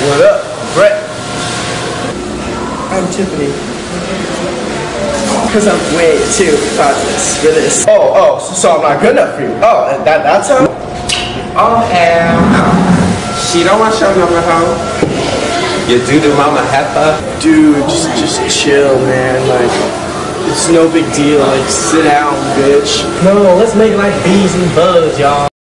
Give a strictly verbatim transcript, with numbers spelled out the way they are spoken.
What up? Brett. I'm Tiffany. Because I'm way too thoughtless for this. Oh, oh, so, so I'm not good enough for you. Oh, and that that's how? Oh, hell no. She don't want your number home. Your doo-doo mama heifer. Dude, just, just chill, man. Like, it's no big deal. Like, sit down, bitch. No, let's make it like bees and bugs, y'all.